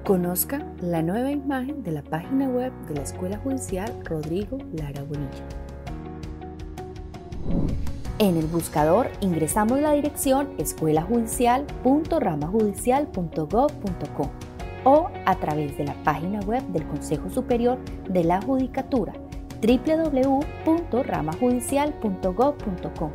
Conozca la nueva imagen de la página web de la Escuela Judicial Rodrigo Lara Bonilla. En el buscador ingresamos la dirección escuelajudicial.ramajudicial.gov.co o a través de la página web del Consejo Superior de la Judicatura www.ramajudicial.gov.co.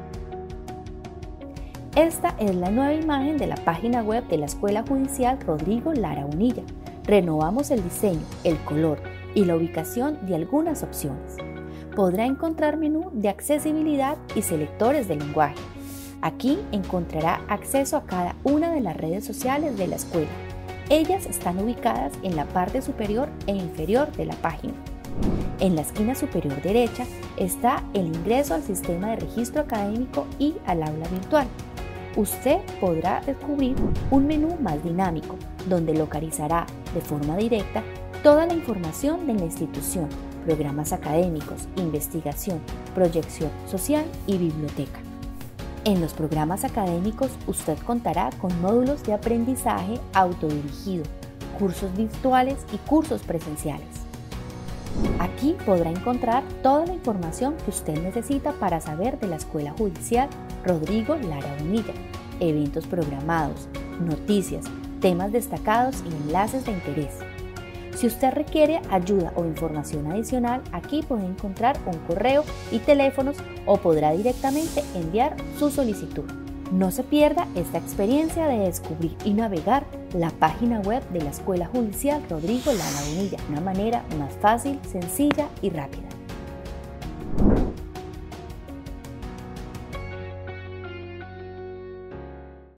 Esta es la nueva imagen de la página web de la Escuela Judicial Rodrigo Lara Bonilla. Renovamos el diseño, el color y la ubicación de algunas opciones. Podrá encontrar menú de accesibilidad y selectores de lenguaje. Aquí encontrará acceso a cada una de las redes sociales de la escuela. Ellas están ubicadas en la parte superior e inferior de la página. En la esquina superior derecha está el ingreso al sistema de registro académico y al aula virtual. Usted podrá descubrir un menú más dinámico, donde localizará de forma directa toda la información de la institución, programas académicos, investigación, proyección social y biblioteca. En los programas académicos usted contará con módulos de aprendizaje autodirigido, cursos virtuales y cursos presenciales. Aquí podrá encontrar toda la información que usted necesita para saber de la Escuela Judicial Rodrigo Lara Bonilla, eventos programados, noticias, temas destacados y enlaces de interés. Si usted requiere ayuda o información adicional, aquí puede encontrar un correo y teléfonos o podrá directamente enviar su solicitud. No se pierda esta experiencia de descubrir y navegar la página web de la Escuela Judicial Rodrigo Lara Bonilla de una manera más fácil, sencilla y rápida.